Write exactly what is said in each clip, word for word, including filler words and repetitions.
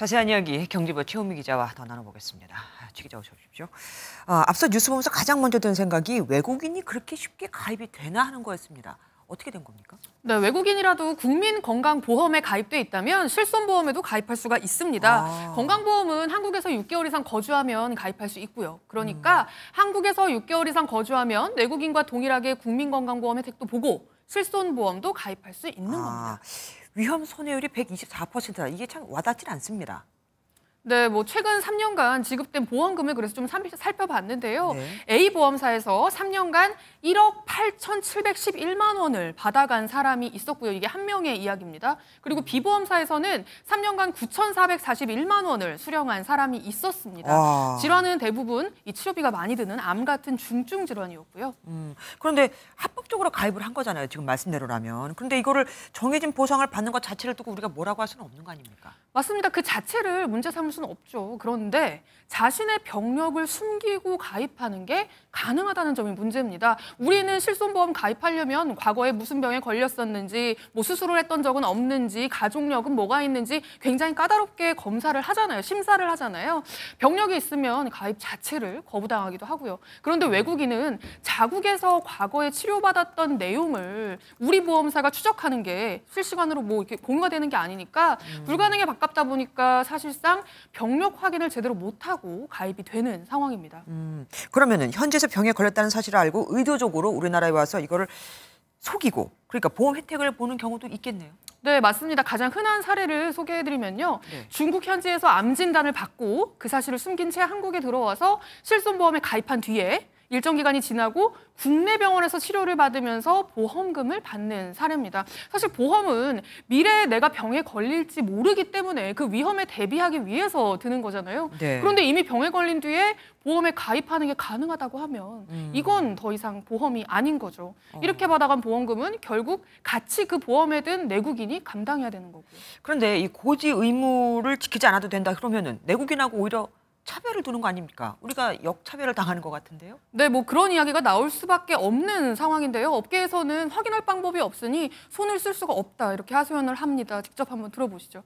자세한 이야기 경제부 최우미 기자와 더 나눠보겠습니다. 최 기자 어서 오십시오. 어, 앞서 뉴스 보면서 가장 먼저 든 생각이 외국인이 그렇게 쉽게 가입이 되나 하는 거였습니다. 어떻게 된 겁니까? 네, 외국인이라도 국민건강보험에 가입돼 있다면 실손보험에도 가입할 수가 있습니다. 아. 건강보험은 한국에서 육 개월 이상 거주하면 가입할 수 있고요. 그러니까 음. 한국에서 육 개월 이상 거주하면 외국인과 동일하게 국민건강보험 혜택도 보고 실손보험도 가입할 수 있는 아. 겁니다. 위험 손해율이 백이십사 퍼센트다. 이게 참 와닿질 않습니다. 네, 뭐 최근 삼 년간 지급된 보험금을 그래서 좀 살펴봤는데요. 네. A보험사에서 삼 년간 일억 팔천칠백십일만 원을 받아간 사람이 있었고요. 이게 한 명의 이야기입니다. 그리고 B보험사에서는 삼 년간 구천사백사십일만 원을 수령한 사람이 있었습니다. 와. 질환은 대부분 이 치료비가 많이 드는 암 같은 중증 질환이었고요. 음, 그런데 합법적으로 가입을 한 거잖아요. 지금 말씀대로라면. 그런데 이거를 정해진 보상을 받는 것 자체를 두고 우리가 뭐라고 할 수는 없는 거 아닙니까? 맞습니다. 그 자체를 문제 삼을 수는 없죠. 그런데 자신의 병력을 숨기고 가입하는 게 가능하다는 점이 문제입니다. 우리는 실손보험 가입하려면 과거에 무슨 병에 걸렸었는지, 뭐 수술을 했던 적은 없는지, 가족력은 뭐가 있는지 굉장히 까다롭게 검사를 하잖아요. 심사를 하잖아요. 병력이 있으면 가입 자체를 거부당하기도 하고요. 그런데 외국인은 자국에서 과거에 치료받았던 내용을 우리 보험사가 추적하는 게 실시간으로 뭐 이렇게 공유가 되는 게 아니니까 음. 불가능에 가깝다 보니까 사실상 병력 확인을 제대로 못하고 가입이 되는 상황입니다. 음, 그러면은 현지에서 병에 걸렸다는 사실을 알고 의도적으로 우리나라에 와서 이거를 속이고 그러니까 보험 혜택을 보는 경우도 있겠네요. 네, 맞습니다. 가장 흔한 사례를 소개해드리면요. 네. 중국 현지에서 암 진단을 받고 그 사실을 숨긴 채 한국에 들어와서 실손보험에 가입한 뒤에 일정 기간이 지나고 국내 병원에서 치료를 받으면서 보험금을 받는 사례입니다. 사실 보험은 미래에 내가 병에 걸릴지 모르기 때문에 그 위험에 대비하기 위해서 드는 거잖아요. 네. 그런데 이미 병에 걸린 뒤에 보험에 가입하는 게 가능하다고 하면 음. 이건 더 이상 보험이 아닌 거죠. 어. 이렇게 받아간 보험금은 결국 같이 그 보험에 든 내국인이 감당해야 되는 거고요. 그런데 이 고지 의무를 지키지 않아도 된다 그러면은 내국인하고 오히려 차별을 두는 거 아닙니까? 우리가 역차별을 당하는 것 같은데요? 네, 뭐 그런 이야기가 나올 수밖에 없는 상황인데요. 업계에서는 확인할 방법이 없으니 손을 쓸 수가 없다 이렇게 하소연을 합니다. 직접 한번 들어보시죠.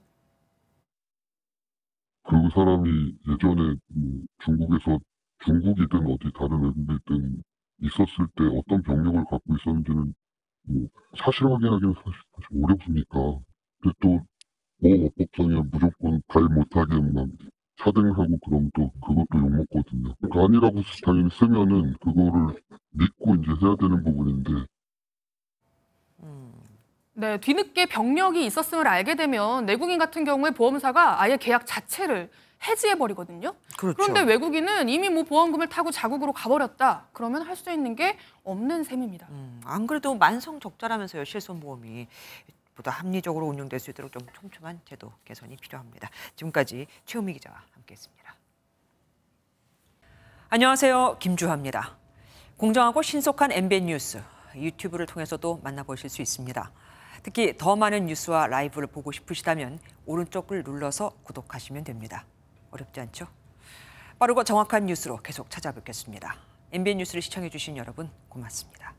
그 사람이 예전에 중국에서 중국이든 어디 다른 외국이든 있었을 때 어떤 병력을 갖고 있었는지는 뭐 사실 확인하기는 사실, 사실 어렵습니까? 근데 또 보험업법상에 무조건 가입 못하게 막 차등하고 그럼 또 그것도 욕먹거든요. 그러니까 아니라고 당연히 쓰면은 그거를 믿고 이제 해야 되는 부분인데. 음. 네, 뒤늦게 병력이 있었음을 알게 되면 내국인 같은 경우에 보험사가 아예 계약 자체를 해지해버리거든요. 그렇죠. 그런데 외국인은 이미 뭐 보험금을 타고 자국으로 가버렸다. 그러면 할 수 있는 게 없는 셈입니다. 음, 안 그래도 만성 적자라면서요, 실손보험이. 보다 합리적으로 운영될 수 있도록 좀 촘촘한 제도 개선이 필요합니다. 지금까지 최우미 기자와 함께했습니다. 안녕하세요, 김주하입니다. 공정하고 신속한 엠비엔 뉴스, 유튜브를 통해서도 만나보실 수 있습니다. 특히 더 많은 뉴스와 라이브를 보고 싶으시다면 오른쪽을 눌러서 구독하시면 됩니다. 어렵지 않죠? 빠르고 정확한 뉴스로 계속 찾아뵙겠습니다. 엠비엔 뉴스를 시청해주신 여러분 고맙습니다.